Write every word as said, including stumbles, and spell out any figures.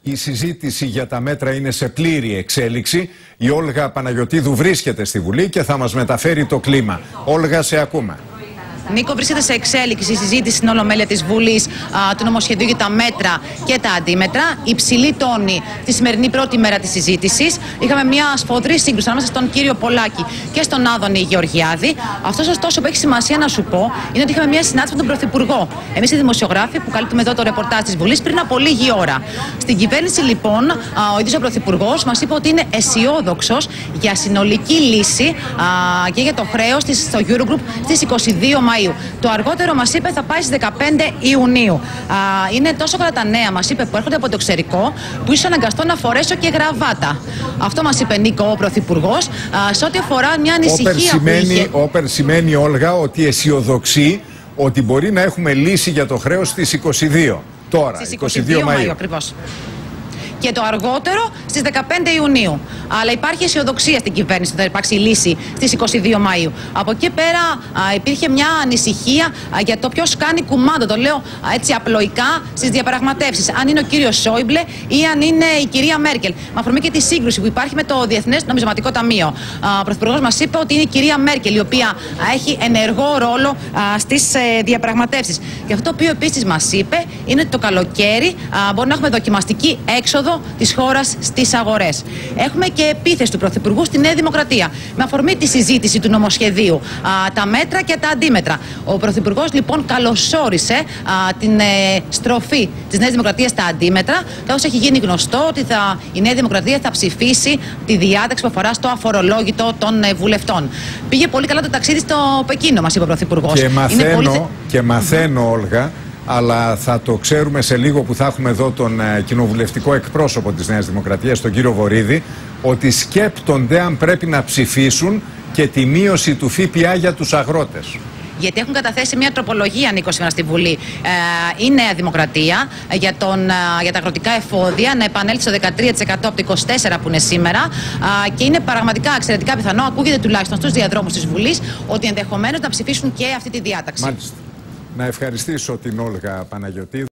Η συζήτηση για τα μέτρα είναι σε πλήρη εξέλιξη. Η Όλγα Παναγιωτίδου βρίσκεται στη Βουλή και θα μας μεταφέρει το κλίμα. Όλγα, σε ακούμε. Νίκο, βρίσκεται σε εξέλιξη η συζήτηση στην Ολομέλεια της Βουλής α, του νομοσχεδίου για τα μέτρα και τα αντίμετρα. Υψηλή τόνη τη σημερινή πρώτη μέρα της συζήτησης. Είχαμε μια σφοδρή σύγκρουση ανάμεσα στον κύριο Πολάκη και στον Άδωνη Γεωργιάδη. Αυτό, ωστόσο, που έχει σημασία να σου πω είναι ότι είχαμε μια συνάντηση με τον Πρωθυπουργό. Εμείς οι δημοσιογράφοι που καλύπτουμε εδώ το ρεπορτάζ της Βουλής πριν από λίγη ώρα. Στην κυβέρνηση, λοιπόν, α, ο ίδιος ο Πρωθυπουργός μας είπε ότι είναι αισιόδοξος για συνολική λύση α, και για το χρέος στο Eurogroup στις είκοσι δύο Μαΐου. Το αργότερο, μας είπε, θα πάει στις δεκαπέντε Ιουνίου. Α, είναι τόσο καλά τα νέα, μας είπε, που έρχονται από το εξωτερικό, που ίσως αναγκαστώ να φορέσω και γραβάτα. Αυτό μας είπε, Νίκο, ο Πρωθυπουργός, α, σε ό,τι αφορά μια ανησυχία όπερ σημαίνει, που είχε... όπερ σημαίνει, Όλγα, ότι αισιοδοξεί ότι μπορεί να έχουμε λύση για το χρέος στις είκοσι δύο. Τώρα, στις είκοσι δύο Μαΐου. Ακριβώς. Και το αργότερο στις δεκαπέντε Ιουνίου. Αλλά υπάρχει αισιοδοξία στην κυβέρνηση ότι θα υπάρξει λύση στις είκοσι δύο Μαΐου. Από εκεί πέρα α, υπήρχε μια ανησυχία α, για το ποιος κάνει κουμάντο. Το λέω α, έτσι απλοϊκά στις διαπραγματεύσεις. Αν είναι ο κύριος Σόιμπλε ή αν είναι η κυρία Μέρκελ. Με αφορμή και τη σύγκρουση που υπάρχει με το Διεθνές Νομισματικό Ταμείο. Α, ο Πρωθυπουργός μας είπε ότι είναι η κυρία Μέρκελ, η οποία α, έχει ενεργό ρόλο α, στις ε, διαπραγματεύσεις. Και αυτό το οποίο επίσης μας είπε είναι ότι το καλοκαίρι α, μπορεί να έχουμε δοκιμαστική έξοδο της χώρας στις αγορές. Έχουμε και επίθεση του Πρωθυπουργού στη Νέα Δημοκρατία. Με αφορμή τη συζήτηση του νομοσχεδίου, α, τα μέτρα και τα αντίμετρα. Ο Πρωθυπουργός, λοιπόν, καλωσόρισε α, την ε, στροφή της Νέας Δημοκρατίας στα αντίμετρα, καθώς έχει γίνει γνωστό ότι θα, η Νέα Δημοκρατία θα ψηφίσει τη διάταξη που αφορά στο αφορολόγητο των ε, βουλευτών. Πήγε πολύ καλά το ταξίδι στο Πεκίνο, μας είπε ο Πρωθυπουργός. Και μαθαίνω, πολύ... και μαθαίνω, Όλγα, αλλά θα το ξέρουμε σε λίγο που θα έχουμε εδώ τον ε, κοινοβουλευτικό εκπρόσωπο της Νέας Δημοκρατίας, τον κύριο Βορίδη, ότι σκέπτονται αν πρέπει να ψηφίσουν και τη μείωση του ΦΠΑ για τους αγρότες. Γιατί έχουν καταθέσει μια τροπολογία, Νίκο, σήμερα στη Βουλή. Ε, η Νέα Δημοκρατία για, τον, για τα αγροτικά εφόδια να επανέλθει στο δεκατρία τοις εκατό από το είκοσι τέσσερα τοις εκατό που είναι σήμερα. Ε, και είναι πραγματικά εξαιρετικά πιθανό, ακούγεται τουλάχιστον στους διαδρόμους της Βουλής, ότι ενδεχομένως να ψηφίσουν και αυτή τη διάταξη. Μάλιστα. Να ευχαριστήσω την Όλγα Παναγιωτίδου.